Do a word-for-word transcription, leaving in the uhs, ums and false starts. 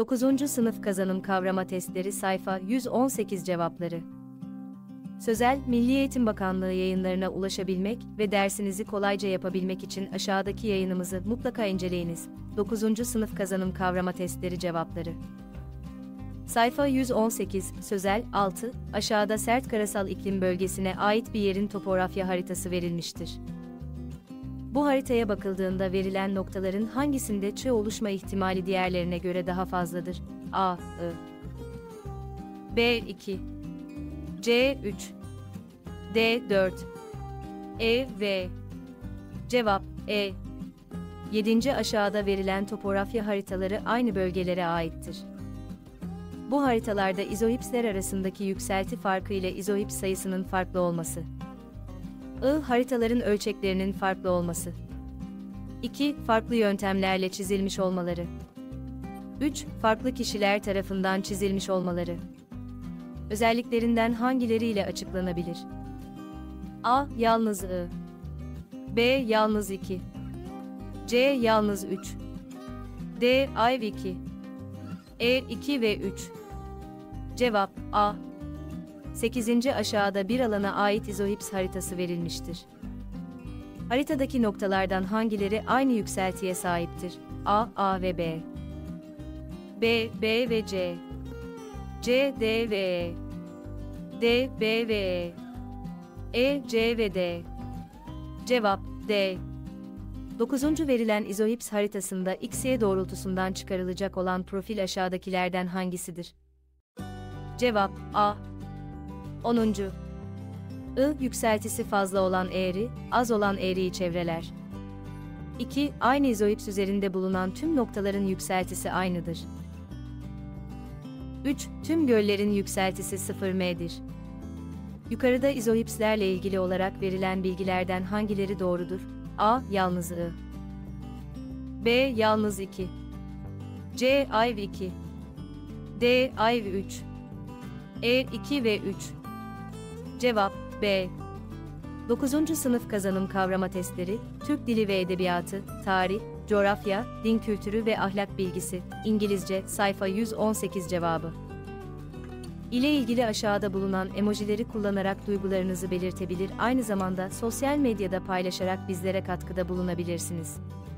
dokuzuncu Sınıf Kazanım Kavrama Testleri Sayfa yüz on sekiz Cevapları. Sözel, Milli Eğitim Bakanlığı yayınlarına ulaşabilmek ve dersinizi kolayca yapabilmek için aşağıdaki yayınımızı mutlaka inceleyiniz. dokuzuncu Sınıf Kazanım Kavrama Testleri Cevapları. Sayfa yüz on sekiz, Sözel, altı, aşağıda sert karasal iklim bölgesine ait bir yerin topografya haritası verilmiştir. Bu haritaya bakıldığında verilen noktaların hangisinde çığ oluşma ihtimali diğerlerine göre daha fazladır? A, I, B, iki, C, üç, D, dört, E, V. Cevap, E. yedinci Aşağıda verilen topografya haritaları aynı bölgelere aittir. Bu haritalarda izohipsler arasındaki yükselti farkı ile izohips sayısının farklı olması. I. Haritaların ölçeklerinin farklı olması. iki. Farklı yöntemlerle çizilmiş olmaları. üç. Farklı kişiler tarafından çizilmiş olmaları. Özelliklerinden hangileriyle açıklanabilir? A. Yalnız I. B. Yalnız iki. C. Yalnız üç. D. I V iki. E. iki ve üç. Cevap, A. sekizinci Aşağıda bir alana ait izohips haritası verilmiştir. Haritadaki noktalardan hangileri aynı yükseltiye sahiptir? A, A ve B. B, B ve C. C, D ve E. D, B ve E. E, C ve D. Cevap, D. dokuzuncu Verilen izohips haritasında X Y doğrultusundan çıkarılacak olan profil aşağıdakilerden hangisidir? Cevap, A. onuncu I. Yükseltisi fazla olan eğri, az olan eğriyi çevreler. iki. Aynı izohips üzerinde bulunan tüm noktaların yükseltisi aynıdır. üç. Tüm göllerin yükseltisi sıfır M'dir. Yukarıda izohipslerle ilgili olarak verilen bilgilerden hangileri doğrudur? A. Yalnız I. B. Yalnız iki. C. I V iki. D. I V üç. E. iki ve üç. Cevap, B. dokuzuncu Sınıf Kazanım Kavrama Testleri, Türk Dili ve Edebiyatı, Tarih, Coğrafya, Din Kültürü ve Ahlak Bilgisi, İngilizce, sayfa yüz on sekiz Cevabı. İle ilgili aşağıda bulunan emojileri kullanarak duygularınızı belirtebilir, aynı zamanda sosyal medyada paylaşarak bizlere katkıda bulunabilirsiniz.